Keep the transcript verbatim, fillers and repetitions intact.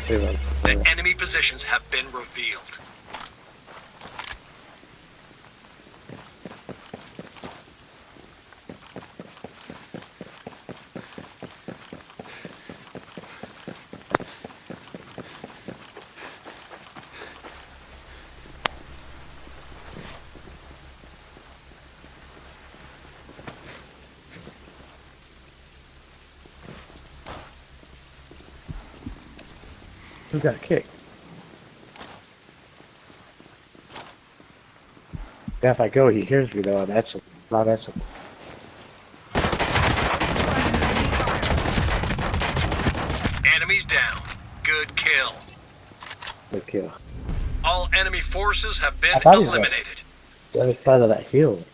The enemy positions have been revealed. Who got kicked? Yeah, if I go, he hears me though, and that's not that's. Enemies down. Good kill. Good kill. All enemy forces have been I thought he was eliminated. The other side of that hill.